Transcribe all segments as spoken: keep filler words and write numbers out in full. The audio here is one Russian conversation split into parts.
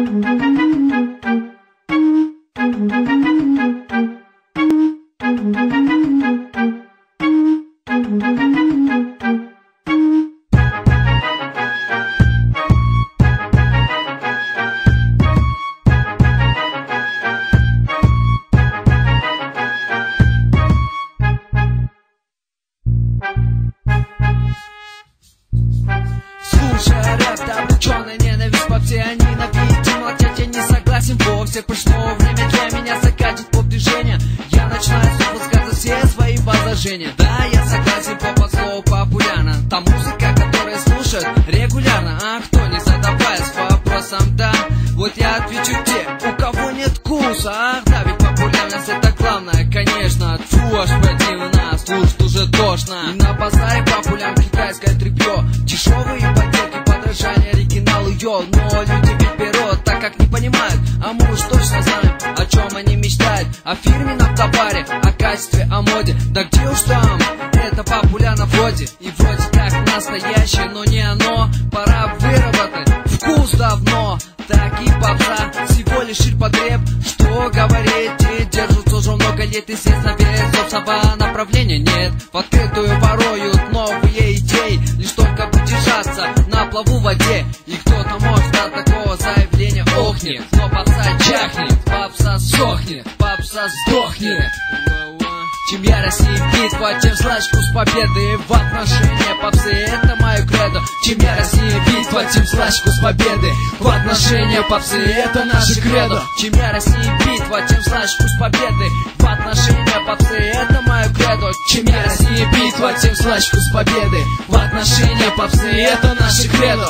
Слушай рэп, да обречённая ненависть по всей, они на виде молчать, я не согласен вовсе. Пришло время для меня закатить поп-движение. Я начинаю высказывать все свои возражения. Да, я согласен, поп от слова популярно. Та музыка, которая слушают регулярно. А кто не задаваясь вопросом, да, вот я отвечу те, у кого нет вкуса. Ах, да, ведь популярность это главное, конечно. Фу, аж противно, слушать уже тошно. И на базаре популярно китайское тряпье, дешевые подделки, подражание оригиналу, йо. Но люди ведь берут, так как не понимают, а мы уж точно знаем, о чем они мечтают. О фирменном товаре, о качестве, о моде. Да где уж там, это популярно вроде. И вроде как настоящее, но не оно. Пора выработать вкус давно. Так и попса, всего лишь ширпотреб. Что говорить, и держатся уже много лет. Естественно, без собственного направления нет. В открытую воруют новые идеи, лишь только бы держаться на плаву в воде. И кто-то может от такого заявления охнет. Но попса чахнет, попса сохнет, попса сдохнет. Чем ярость и битва, тем слышь вкус победы. В отношении попсы это мое кредо. Чем ярость и битва, тем слышь вкус победы. В отношении попсы это наше кредо. Чем ярость и битва, тем слышь вкус победы. В отношении попсы это мое кредо. Чем ярость и битва, тем слышь вкус победы. В отношении попсы это наше кредо.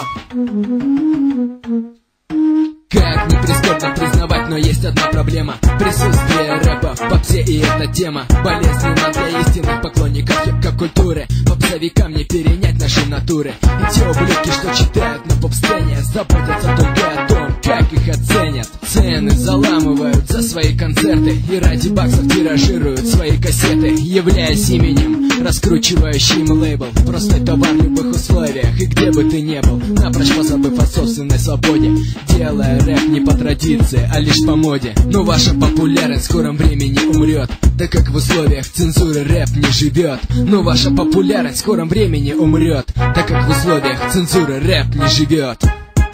Как не прискорбно признавать, но есть одна проблема. Присутствие рэпа в попсе, и эта тема болезненна для истинных поклонников хип-хоп-культуры. Попсовикам не перенять наши натуры. И те ублюдки, что читают на поп-сцене, заботятся только о том, как их оценят. Цены заламывают за свои концерты и ради баксов тиражируют свои кассеты, являясь именем, раскручивающим лейбл. Простой товар в любых условиях, и где бы ты ни был, напрочь позабыв о собственной свободе, делая рэп не по традиции, а лишь по моде. Но ваша популярность в скором времени умрет, так как в условиях цензуры рэп не живет. Но ваша популярность в скором времени умрет, так как в условиях цензуры рэп не живет.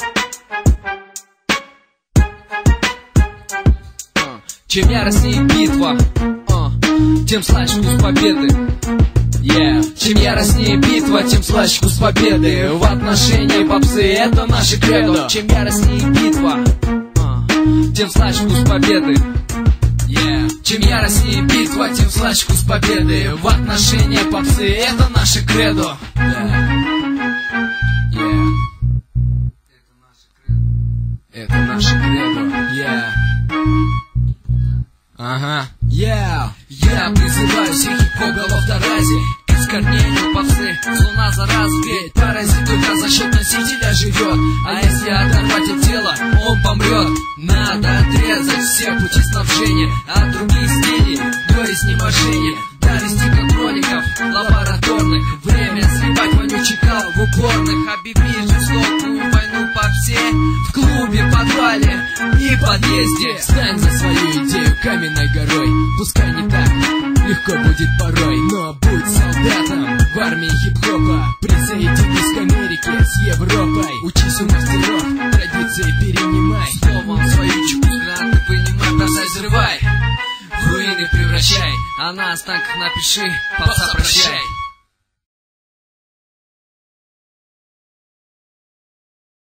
Чем яростнее битва, uh, тем слаще вкус победы. Yeah. Чем яростнее битва, тем слаще вкус победы. В отношении попсы это наше кредо. Чем яростнее битва, uh, тем слаще вкус победы. Yeah. Чем яростнее битва, тем слаще вкус победы. В отношении попсы это наше кредо. Yeah. Yeah. Это наше кредо. Yeah. Ага, yeah. Я призываю всех хип-хоп-голов до рази к искоренению попсы, луна зараза, ведь паразит только за счет носителя живет. А если оторвать от тела, он помрет. Надо отрезать все пути снабжения от других стилей до изнеможения, довести как кроликов лабораторных. Время сливать вонючий кал в уборных, объявить жестокую войну по все в клубе, подвале и подъезде. Стань за свою идею каменной горой. Пускай не так легко будет порой, но будь солдатом в армии хип-хопа. Присоединись к Америке с Европой. Учись у мастеров, традиции перенимай. Словом свою чеку гранаты вынимай, бросай, взрывай, в руины превращай. А на останках напиши: попса, прощай.